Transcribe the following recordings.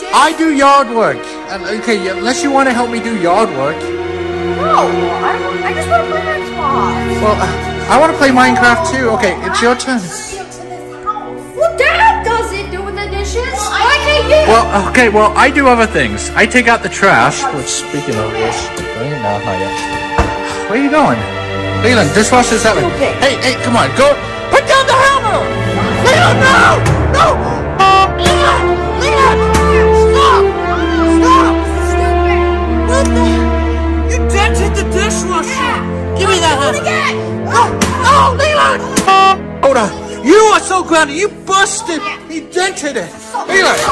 I do yard work. Okay, unless you want to help me do yard work. No, I just want to play Xbox. Well, I want to play Minecraft too. Okay, it's your turn. Well, Dad does it, doing the dishes. Why can't you? Well, okay, well, I do other things. I take out the trash, which, speaking of which, where are you going? Leland, dishwasher's that way. Hey, come on, go. Put down the hammer! Leland, no! No! Leland! Stop! What the? You dented the dishwasher! Give me that hammer! No, Leland! Hold on. You are so grounded. You busted. He dented it. Leland!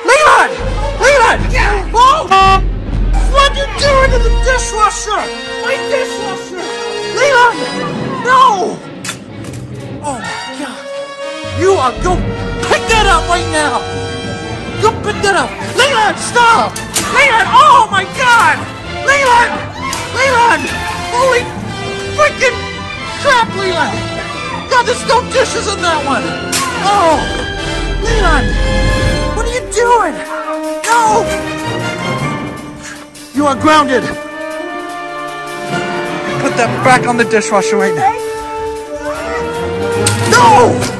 Oh! What are you doing to the dishwasher? My dishwasher! Leland! No! Oh my God! Go pick that up right now! Go pick that up! Leland, stop! Leland! Oh my God! Leland! Holy freaking crap, Leland! God, there's no dishes in that one! Oh! Leland! What are you doing? No! You are grounded! Put that back on the dishwasher right now. No!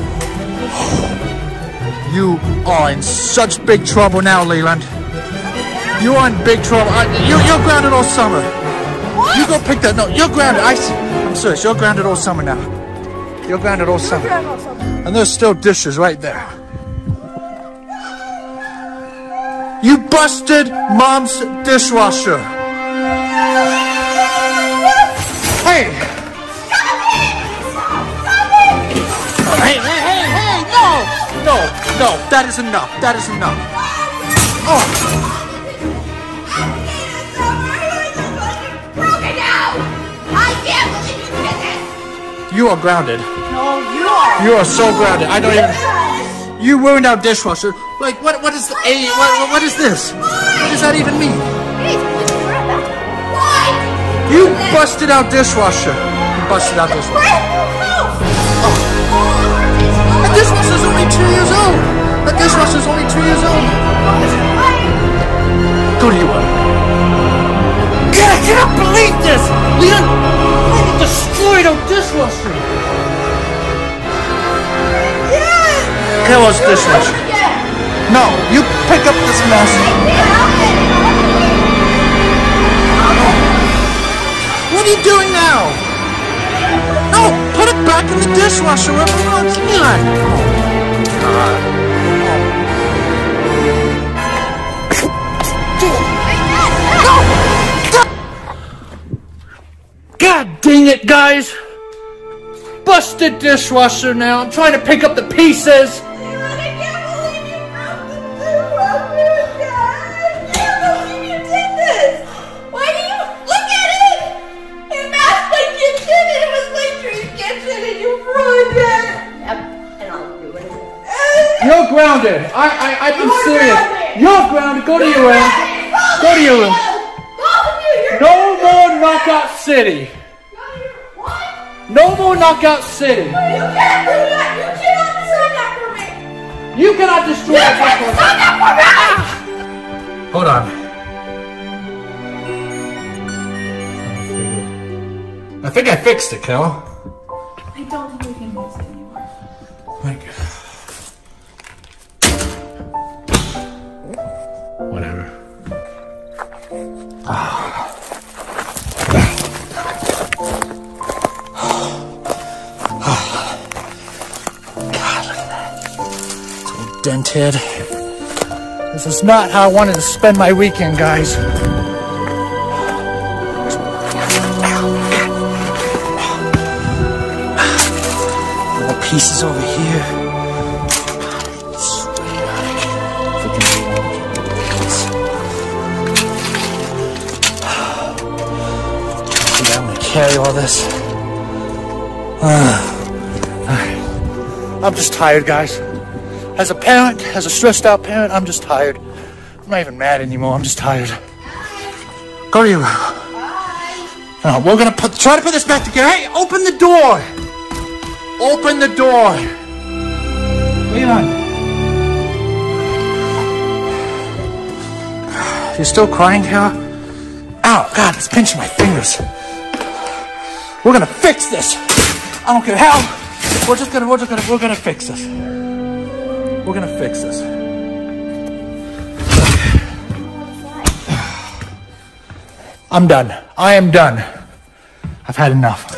You are in such big trouble now, Leland. You are in big trouble. You're grounded all summer. What? You go pick that. No, you're grounded. I'm serious. You're grounded all summer now. You're grounded all summer. And there's still dishes right there. You busted Mom's dishwasher. Hey! Hey, no, that is enough. Oh. I can't believe you did this. You are grounded. No, you are. You are so grounded. I don't even. You ruined our dishwasher. Like, what is what is this? What does that even mean? You busted our dishwasher. The dishwasher's only 2 years old. Go to your room. God, I cannot believe this. Leon destroyed our dishwasher. Carol's dishwasher. No, you pick up this mess. What are you doing now? No, put it back in the dishwasher where it belongs. Leon. God dang it, guys! Busted dishwasher now. I'm trying to pick up the pieces. You're grounded. I've been serious. You're grounded. Go to your room. No more Knockout City. No more Knockout City. You can't do that. You cannot decide that for me. You cannot destroy You can't decide that for me. Hold on. I think I fixed it, Kel. I don't think we can use it anymore. Whatever. God, look at that. It's all dented. This is not how I wanted to spend my weekend, guys. More pieces over here. Carry all this. I'm just tired, guys. As a parent, as a stressed out parent, I'm just tired. I'm not even mad anymore. I'm just tired. Go to your room. No, we're gonna try to put this back together. Hey, open the door. Open the door. Leon. You're still crying, Kara? Ow, God, it's pinching my fingers. We're gonna fix this. I don't care how. We're gonna fix this. We're gonna fix this. I'm done. I am done. I've had enough.